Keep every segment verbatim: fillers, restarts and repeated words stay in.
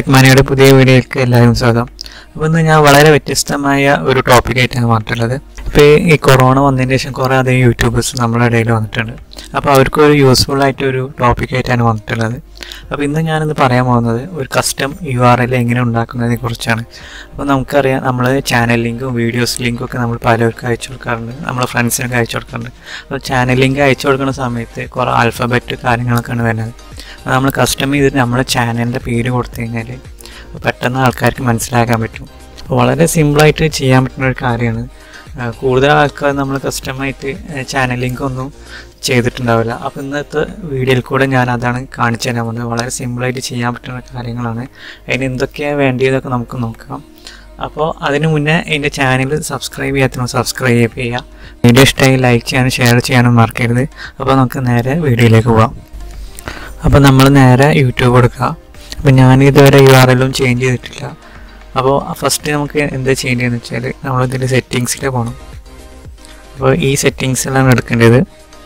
ടെക്മാനിയുടെ പുതിയ വീഡിയോയിലേക്ക് എല്ലാവരും സ്വാഗതം. അപ്പോൾ ഇന്ന് ഞാൻ വളരെ വ്യത്യസ്തമായ ഒരു ടോപ്പിക്കായിട്ടാണ് വന്നിട്ടുള്ളത്. ഇപ്പോൾ ഈ കൊറോണ വന്നതിന് ശേഷം കുറേ അധികം യൂട്യൂബേഴ്സ് നമ്മുടെ ഇടയിൽ വന്നിട്ടുണ്ട്. അപ്പോൾ അവർക്കൊരു യൂസ്ഫുൾ ആയിട്ടൊരു ടോപ്പിക്കായിട്ടാണ് വന്നിട്ടുള്ളത്. അപ്പോൾ ഇന്ന് ഞാനിന്ന് പറയാൻ പോകുന്നത് ഒരു കസ്റ്റം യു ആർ എൽ എങ്ങനെ ഉണ്ടാക്കുന്നതിനെ കുറിച്ചാണ്. അപ്പോൾ നമുക്കറിയാം, നമ്മൾ ചാനൽ ലിങ്കും വീഡിയോസ് ലിങ്കും ഒക്കെ നമ്മൾ പലർക്കും അയച്ചു കൊടുക്കാറുണ്ട്, നമ്മളെ ഫ്രണ്ട്സിനൊക്കെ അയച്ചു കൊടുക്കാറുണ്ട്. അപ്പോൾ ചാനൽ ലിങ്ക് അയച്ചു കൊടുക്കുന്ന സമയത്ത് കുറേ ആൽഫബറ്റ് കാര്യങ്ങളൊക്കെയാണ് വരുന്നത്. അപ്പോൾ നമ്മൾ കസ്റ്റം ചെയ്തിട്ട് നമ്മുടെ ചാനലിൻ്റെ പേര് കൊടുത്തു കഴിഞ്ഞാൽ പെട്ടെന്ന് ആൾക്കാർക്ക് മനസ്സിലാക്കാൻ പറ്റും. വളരെ സിമ്പിളായിട്ട് ചെയ്യാൻ പറ്റുന്ന ഒരു കാര്യമാണ്. കൂടുതൽ ആൾക്കാർ നമ്മൾ കസ്റ്റമായിട്ട് ചാനൽ ലിങ്ക് ഒന്നും ചെയ്തിട്ടുണ്ടാവില്ല. അപ്പോൾ ഇന്നത്തെ വീഡിയോയിൽ കൂടെ ഞാൻ അതാണ് കാണിച്ചു തരാൻ പോകുന്നത്. വളരെ സിമ്പിളായിട്ട് ചെയ്യാൻ പറ്റുന്ന കാര്യങ്ങളാണ്. അതിന് എന്തൊക്കെയാണ് വേണ്ടിയതൊക്കെ നമുക്ക് നോക്കാം. അപ്പോൾ അതിന് മുന്നേ എൻ്റെ ചാനൽ സബ്സ്ക്രൈബ് ചെയ്യാത്തവർ സബ്സ്ക്രൈബ് ചെയ്യുക. വീഡിയോ ഇഷ്ടമായി ലൈക്ക് ചെയ്യാനും ഷെയർ ചെയ്യാനും മറക്കരുത്. അപ്പോൾ നമുക്ക് നേരെ വീഡിയോയിലേക്ക് പോകാം. അപ്പോൾ നമ്മൾ നേരെ യൂട്യൂബ് എടുക്കുക. അപ്പോൾ ഞാൻ ഇതുവരെ യു ആർ എല്ലും ചേഞ്ച് ചെയ്തിട്ടില്ല. അപ്പോൾ ഫസ്റ്റ് നമുക്ക് എന്താ ചെയ്യേണ്ടതെന്ന് വെച്ചാൽ നമ്മളിതിൻ്റെ സെറ്റിങ്സിൽ പോകണം. അപ്പോൾ ഈ സെറ്റിങ്സിലാണ് എടുക്കേണ്ടത്.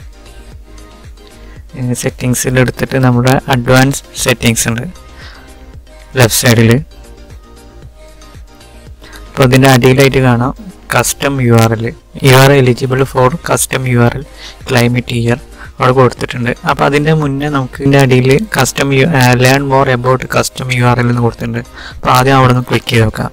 സെറ്റിങ്സിൽ എടുത്തിട്ട് നമ്മുടെ അഡ്വാൻസ് സെറ്റിങ്സ് ഉണ്ട് ലെഫ്റ്റ് സൈഡിൽ. അപ്പോൾ ഇതിൻ്റെ അടിയിലായിട്ട് കാണാം custom U R L you are eligible for custom U R L claim it here അവിടെ കൊടുത്തിട്ടുണ്ട്. അപ്പോൾ അതിൻ്റെ മുന്നേ നമുക്ക് ഇതിൻ്റെ അടിയിൽ custom U learn more about custom U R L എന്ന് കൊടുത്തിട്ടുണ്ട്. അപ്പോൾ ആദ്യം അവിടെ നിന്ന് ക്ലിക്ക് ചെയ്ത് നോക്കാം.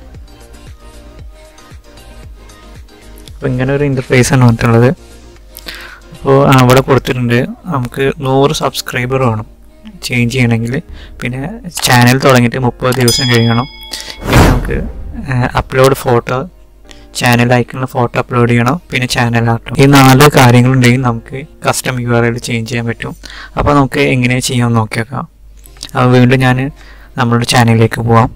അപ്പോൾ ഇങ്ങനെ ഒരു ഇൻ്റർഫേസാണ് വന്നിട്ടുള്ളത്. അപ്പോൾ അവിടെ കൊടുത്തിട്ടുണ്ട് നമുക്ക് നൂറ് സബ്സ്ക്രൈബർ വേണം ചേഞ്ച് ചെയ്യണമെങ്കിൽ. പിന്നെ ചാനൽ തുടങ്ങിയിട്ട് മുപ്പത് ദിവസം കഴിയണം. പിന്നെ നമുക്ക് അപ്ലോഡ് ഫോട്ടോ, ചാനൽ ഐക്കണിൽ ഫോട്ടോ അപ്ലോഡ് ചെയ്യണം. പിന്നെ ചാനൽ ആർട്ടും. ഈ നാല് കാര്യങ്ങളുണ്ടെങ്കിൽ നമുക്ക് custom U R L change ചെയ്യാൻ പറ്റും. അപ്പോൾ നമുക്ക് എങ്ങനെ ചെയ്യാമെന്ന് നോക്കി വെക്കാം. അപ്പോൾ വീണ്ടും ഞാൻ നമ്മളുടെ ചാനലിലേക്ക് പോവാം.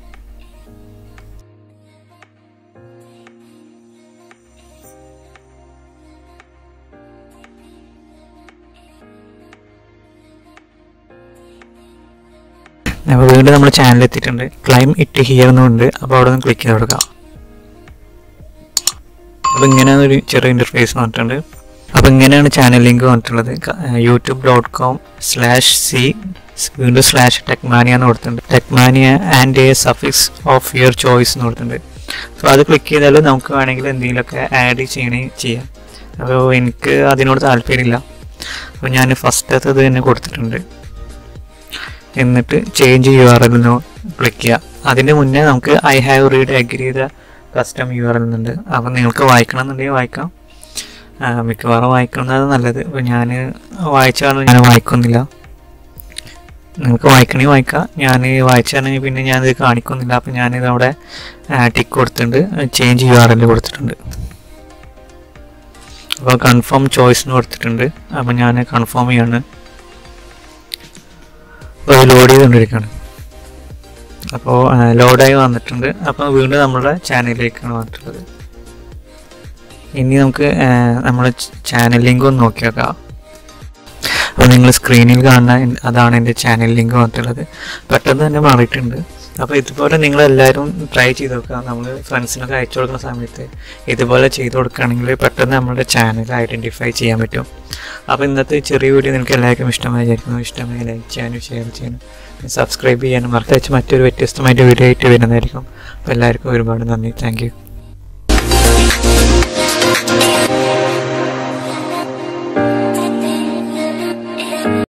അപ്പോൾ വീണ്ടും നമ്മുടെ ചാനൽ എത്തിയിട്ടുണ്ട്. ക്ലൈം ഇറ്റ് ഹിയർ എന്നുണ്ട്. അപ്പോൾ അവിടെ നിന്ന് ക്ലിക്ക് ചെയ്ത് കൊടുക്കാം. അപ്പോൾ ഇങ്ങനെയാണ് ഒരു ചെറിയ ഇൻ്റർഫേസ് വന്നിട്ടുണ്ട്. അപ്പോൾ ഇങ്ങനെയാണ് ചാനൽ ലിങ്ക് വന്നിട്ടുള്ളത്. YouTube dot com slash C വീണ്ടും സ്ലാഷ് ടെക്മാനിയ എന്ന് കൊടുത്തിട്ടുണ്ട്. Techmania and a suffix of your choice എന്ന് കൊടുത്തിട്ടുണ്ട്. അപ്പോൾ അത് ക്ലിക്ക് ചെയ്താൽ നമുക്ക് വേണമെങ്കിൽ എന്തെങ്കിലുമൊക്കെ ആഡ് ചെയ്യണേ ചെയ്യാം. അപ്പോൾ എനിക്ക് അതിനോട് താല്പര്യമില്ല. അപ്പോൾ ഞാൻ ഫസ്റ്റത്തെ ഇത് തന്നെ കൊടുത്തിട്ടുണ്ട്. എന്നിട്ട് ചേഞ്ച് യു ആർ എൽ എന്ന് ക്ലിക്ക് ചെയ്യുക. അതിൻ്റെ മുന്നേ നമുക്ക് ഐ ഹാവ് റീഡ് അഗ്രി ചെയ്ത കസ്റ്റം യു ആർ എൽ എന്നുണ്ട്. അപ്പോൾ നിങ്ങൾക്ക് വായിക്കണം എന്നുണ്ടെങ്കിൽ വായിക്കാം. മിക്കവാറും വായിക്കുന്നത് നല്ലത്. ഇപ്പോൾ ഞാൻ വായിച്ചാണ് ഞാൻ വായിക്കുന്നില്ല. നിങ്ങൾക്ക് വായിക്കണമെങ്കിൽ വായിക്കാം. ഞാൻ വായിച്ചാണെങ്കിൽ പിന്നെ ഞാനിത് കാണിക്കുന്നില്ല. അപ്പോൾ ഞാനിത് അവിടെ ടിക്ക് കൊടുത്തിട്ടുണ്ട്, ചേഞ്ച് യു ആർ എൽ കൊടുത്തിട്ടുണ്ട്. അപ്പോൾ കൺഫേം ചോയ്സ് എന്ന് കൊടുത്തിട്ടുണ്ട്. അപ്പോൾ ഞാൻ കൺഫേം ചെയ്യാണ്. അപ്പോൾ അത് ലോഡ് ചെയ്തുകൊണ്ടിരിക്കുകയാണ്. അപ്പോൾ ലോഡായി വന്നിട്ടുണ്ട്. അപ്പോൾ വീണ്ടും നമ്മുടെ ചാനലിലേക്കാണ് വന്നിട്ടുള്ളത്. ഇനി നമുക്ക് നമ്മുടെ ചാനൽ ലിങ്ക് ഒന്ന് നോക്കി നോക്കാം. അപ്പോൾ നിങ്ങൾ സ്ക്രീനിൽ കാണുന്ന അതാണ് എൻ്റെ ചാനൽ ലിങ്ക് വന്നിട്ടുള്ളത്. പെട്ടെന്ന് തന്നെ മാറിയിട്ടുണ്ട്. അപ്പോൾ ഇതുപോലെ നിങ്ങളെല്ലാവരും ട്രൈ ചെയ്ത് നോക്കുക. നമ്മൾ ഫ്രണ്ട്സിനൊക്കെ അയച്ചു കൊടുക്കുന്ന സമയത്ത് ഇതുപോലെ ചെയ്ത് കൊടുക്കുകയാണെങ്കിൽ പെട്ടെന്ന് നമ്മുടെ ചാനൽ ഐഡൻറ്റിഫൈ ചെയ്യാൻ പറ്റും. അപ്പോൾ ഇന്നത്തെ ചെറിയ വീഡിയോ നിങ്ങൾക്ക് എല്ലാവർക്കും ഇഷ്ടമായി വിചാരിക്കുന്നു. ഇഷ്ടമായി ലൈക്ക് ചെയ്യാനും ഷെയർ ചെയ്യാനും സബ്സ്ക്രൈബ് ചെയ്യാനും മറക്കാതെ മറ്റൊരു വ്യത്യസ്തമായിട്ട് വീഡിയോ ആയിട്ട് വരുന്നതായിരിക്കും. അപ്പോൾ എല്ലാവർക്കും ഒരുപാട് നന്ദി. Thank U.